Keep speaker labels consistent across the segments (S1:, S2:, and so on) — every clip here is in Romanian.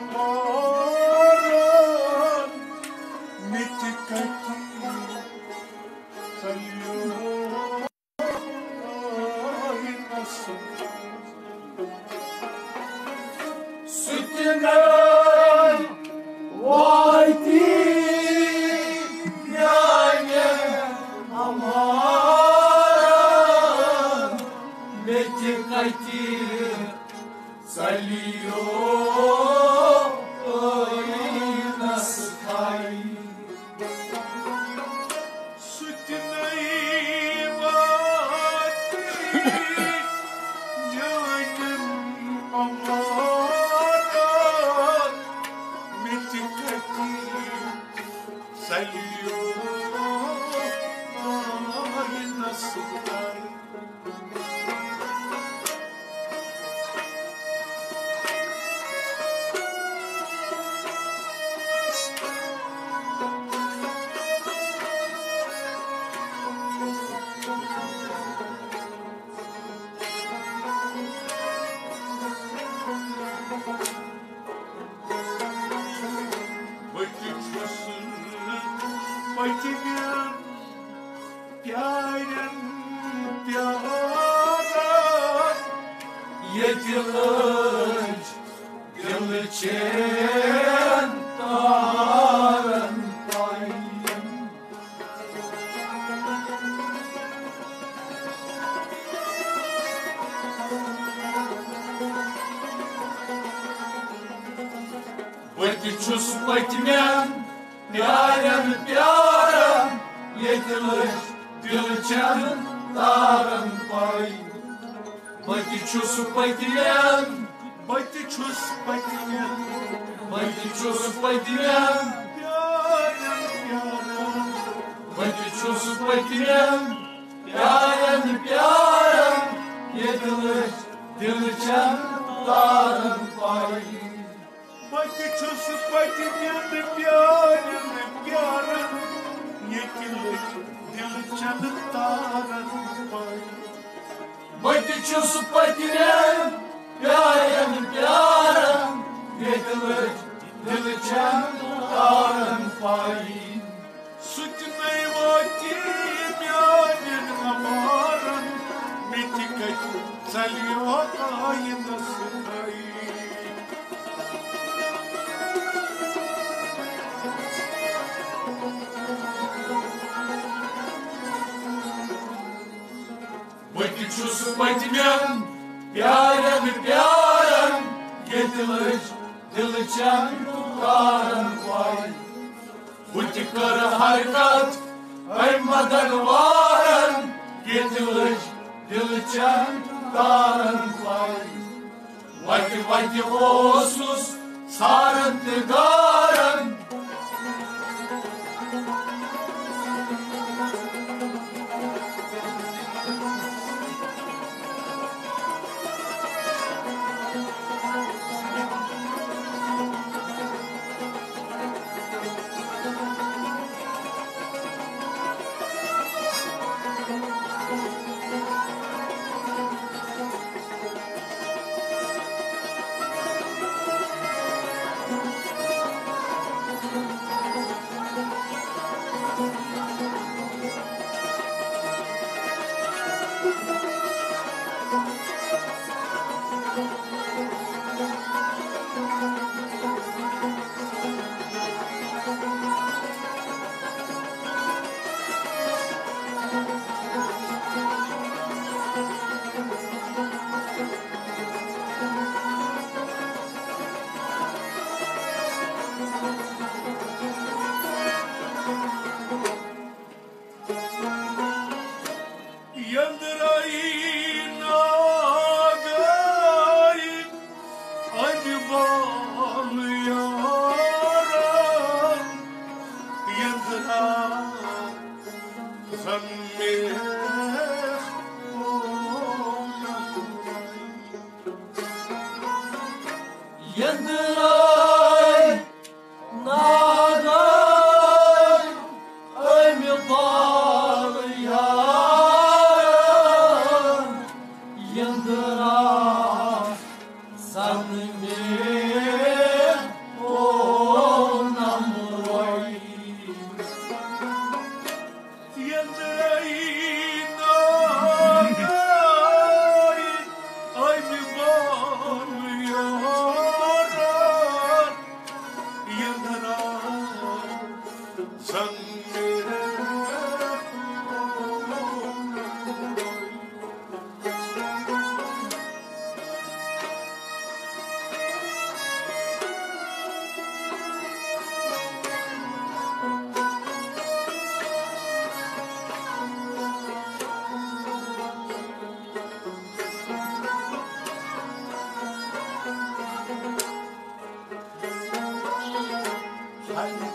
S1: amaran mitikati salyo inasu sütünden vaydi yani amaran mitikati salyo inasu kay sütünden vaydi yani amaran mitikati salyo inasu kay Байтимен пярен пяран Едилыч дилычен таран тайын Байтичус байтимен пярен пяран Едилыч дилычен таран тайын Байтичус байтимен Байтичус байтимен Байтичус байтимен пярен пяран Байтичус байтимен пярен пяран Едилыч дилычен таран тайын Байтичус байтимен пярен пяран Едилыч дилычен таран тайын Байтичус байтимен пярен пяран Едилыч дилычен таран тайын Sütünden vaydi yani amaran mitikati salyo inasu kay Байтичус байтимен пярен пяран Едилыч дилычен таран тайын Утикара harkat aymadan varan Едилыч дилычен таран тайын Вайти вайти осус сарын тыгаран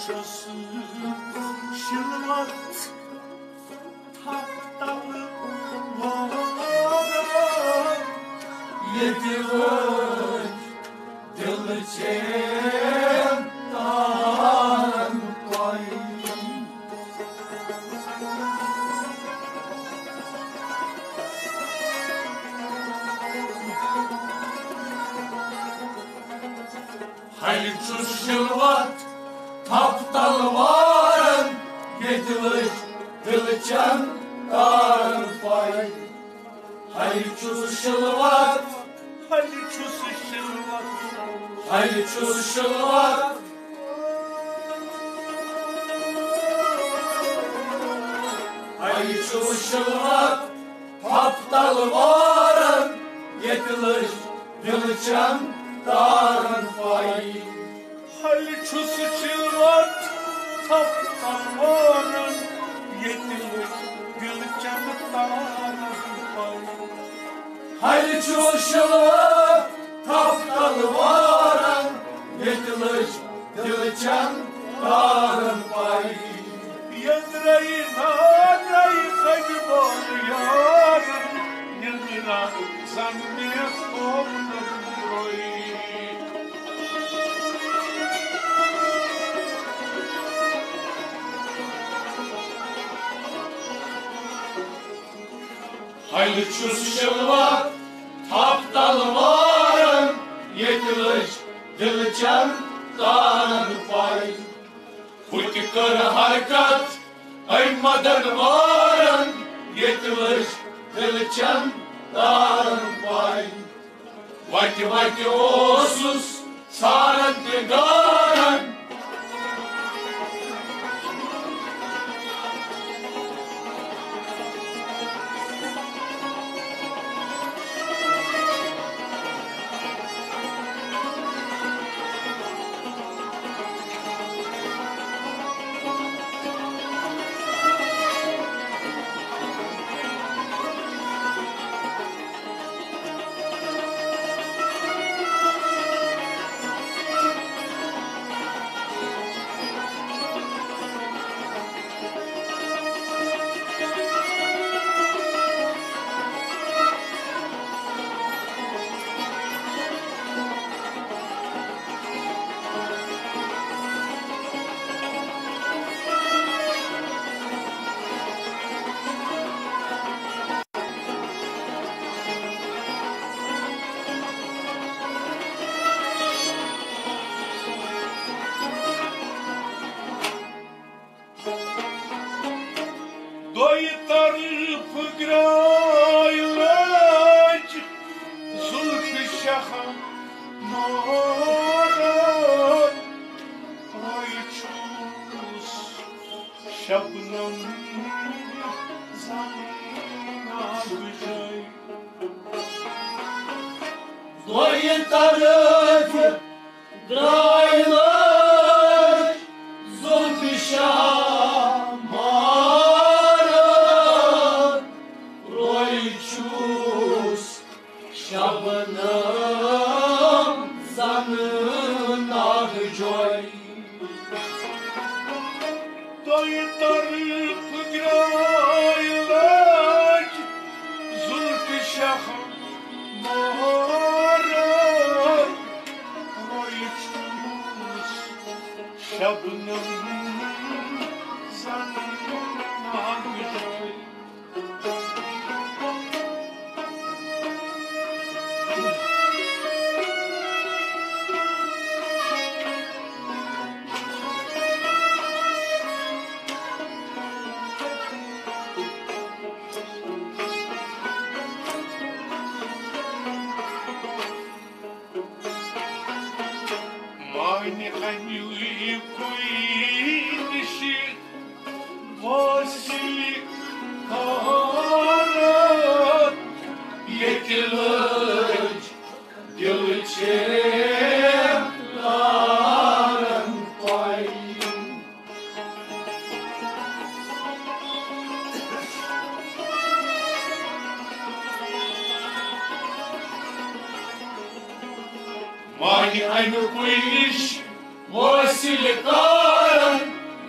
S1: Mani eine Kuinisch, Wasile Karan,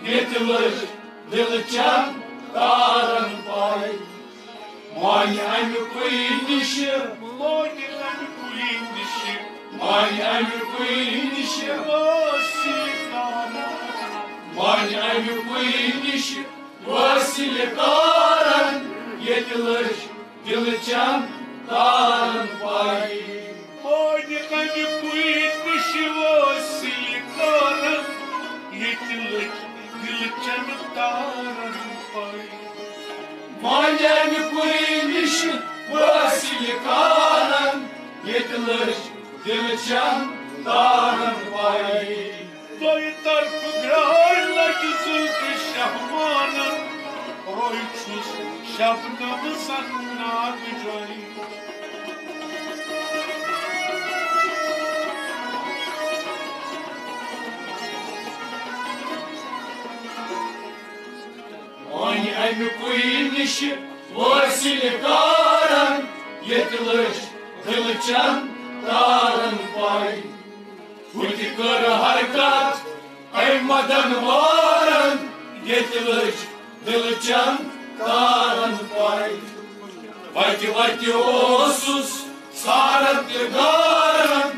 S1: Yetilir, dilicem, darın pay. Mani emi kuyinişi, Mani emi kuyinişi, Mani emi kuyinişi, Vasilikaran, yetilir, dilicem, darın pay.
S2: Mani emi kuyinişi, Vasilikaran, yetilir, dilicem, darın pay.
S1: Mani emi kuyinişi, Vasilikaran, yetilir, dilicem, darın pay.
S2: Doi tarpı grayla güzüldü şahmanın, Royçuz şabnamı sanna gücay.
S1: Mani emi kuyinişi, Vasilikaran, yetilir, dilicem, darın pay. Utikır harkat, aymadan varan, yetilir, dilicem, darın pay. Vati osus, sarat garan,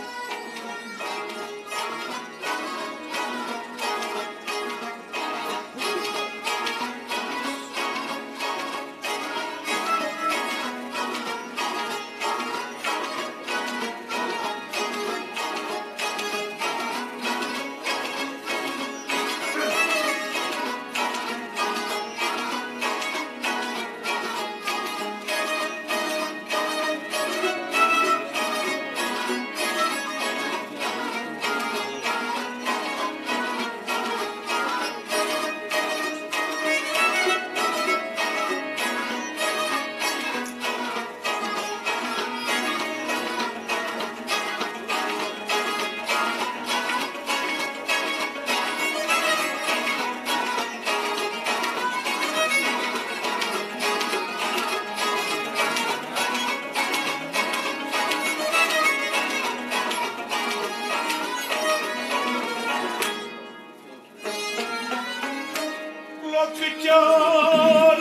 S2: Lokçar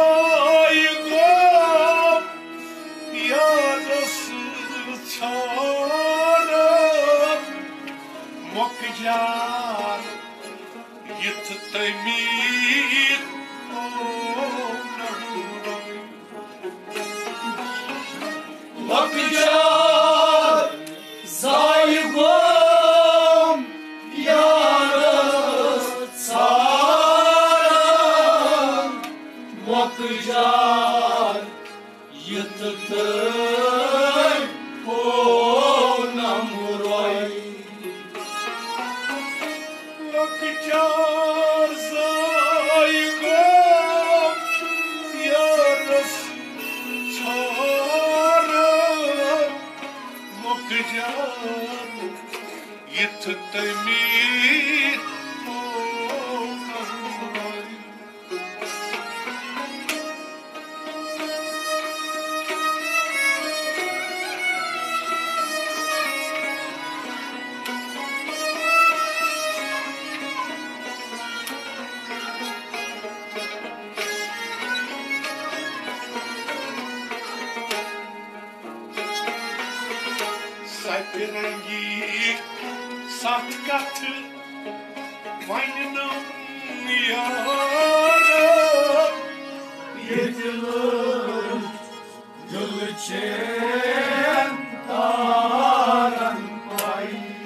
S2: zaygım, yarası çarım, Mokjar yıtıtayım,
S1: Bakıcar, zaygım, yarı sarım, Bakıcar, yıtıtır, onamuray.
S2: Lokçar zaygım, yarası çarım, Mokjar yıtıtayım, Sapirengi satkatı vaynınım yarım,
S1: Yetilir, dilicem, darın pay.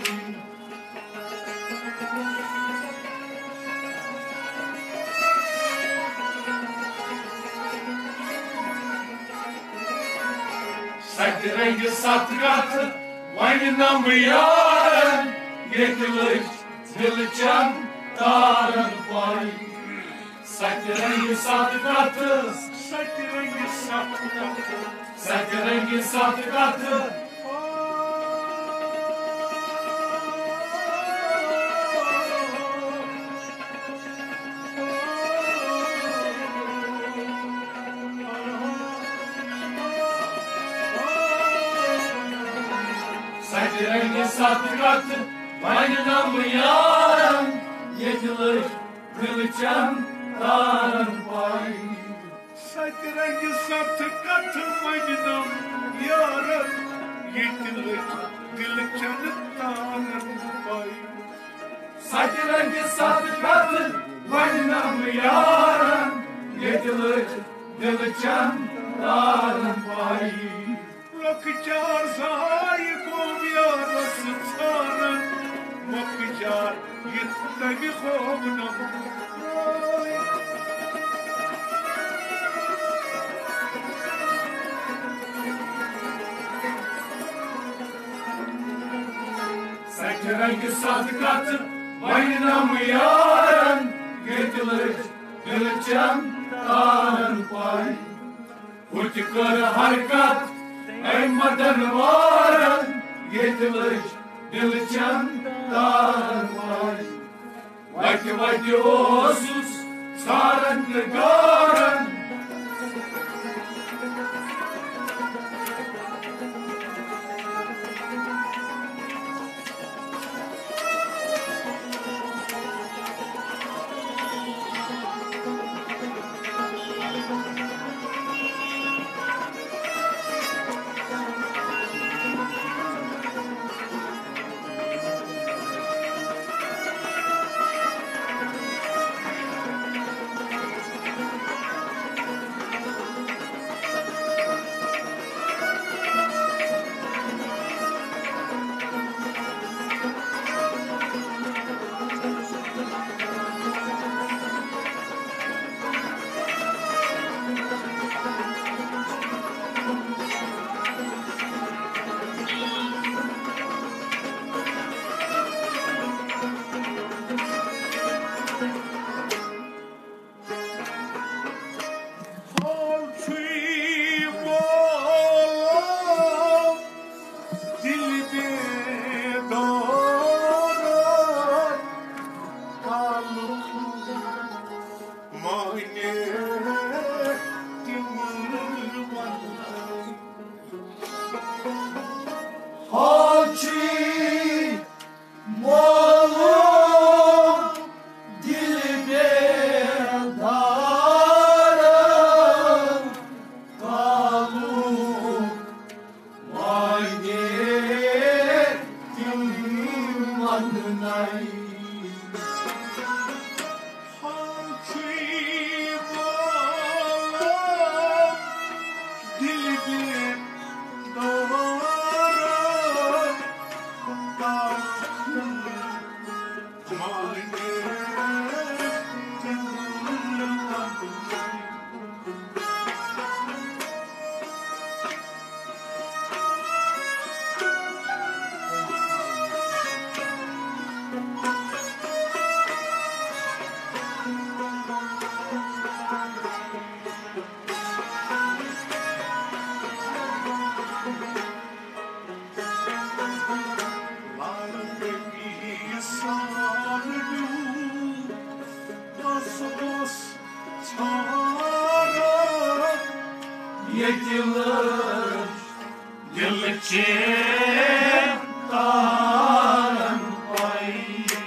S1: Sakirengi satkatı, vaynınam yarın, yetilir, dilicem, darın pay. Sakirengi satkatı,
S2: sapirengi satkatı,
S1: Sakirengi satkatı, Sakirengi satkatı, vaynınam yarın, yetilir, Dilçem darın pay.
S2: Saçrengi satı katı maynam yarın yetilir dilçanı tarın pay.
S1: Saçrengi satı katı maynam yarın yetilir dilçem darın pay.
S2: Lokcar zayı kom yarası tarın mokcar yettagi khobnam.
S1: Saçrengi satı katı maynam yarın yetilir dilçem darın pay. Uçkar harkat emmadan varın yetilir dilçem darın pay. Vakti vakti olsuz sarın garın. Yetilir dilçem darın pay.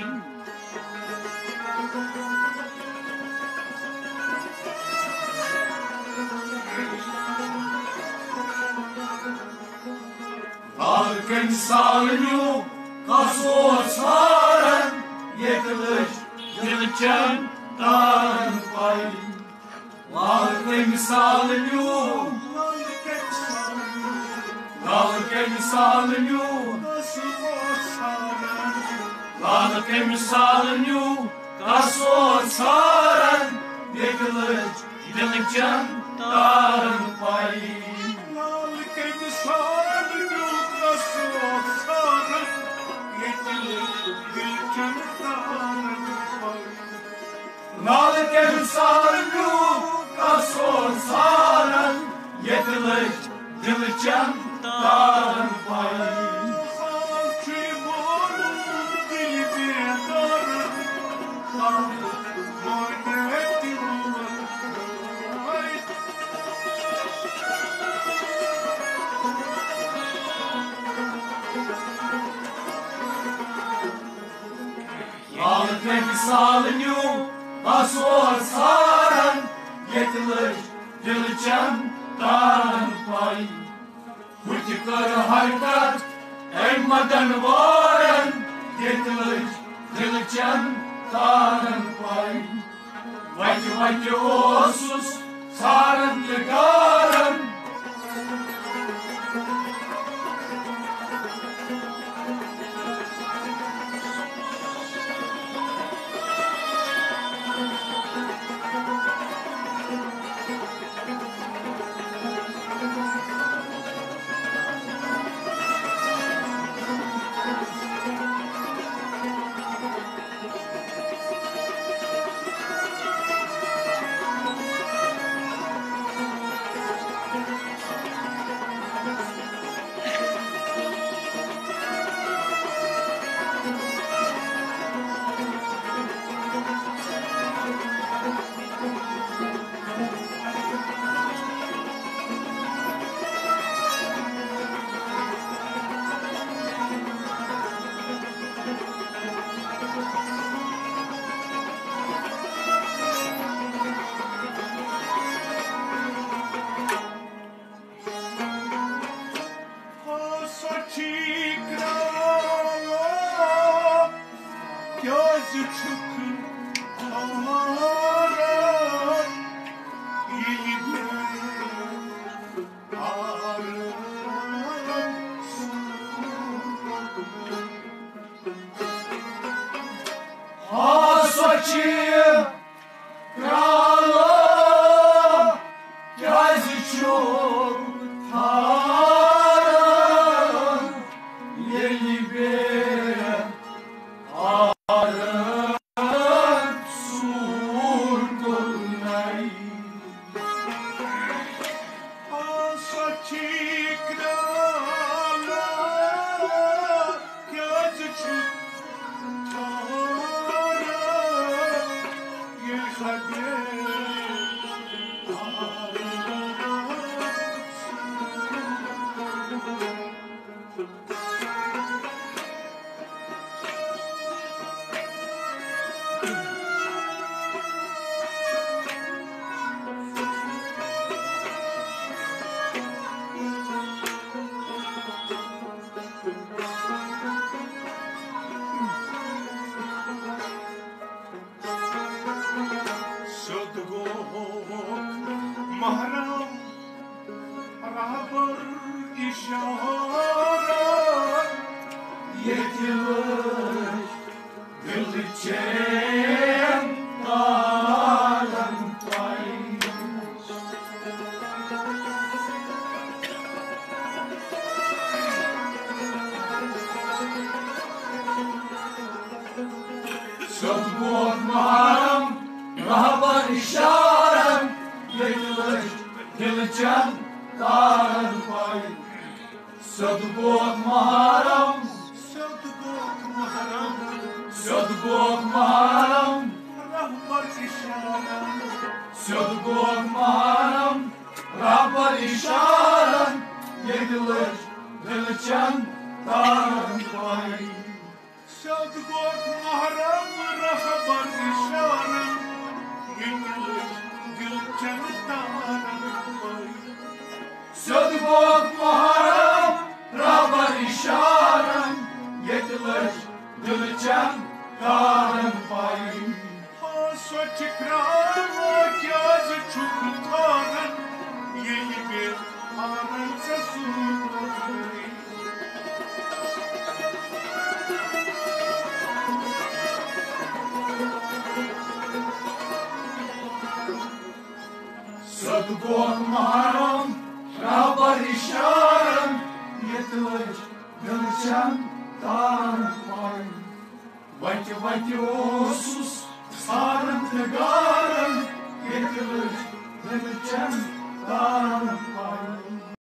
S1: Halkın salyu kaso sarın yetilir dilçem darın pay. Halkın salyu Lalke misalın yu kaso saran yetilir dilçem darın pay.
S2: Lalke misalın yu kaso saran yetilir dilçem darın pay.
S1: Lalke misalın yu kaso saran yetilir dilçem darın pay. Lalke misalın yu asor saran, yetilir dilçem daran pay. Hütikar harkat, emmadan varan, yetilir dilçem daran pay. Vaki vaki osus, saran tegaran, Vaki vaki osus, sarın tegar.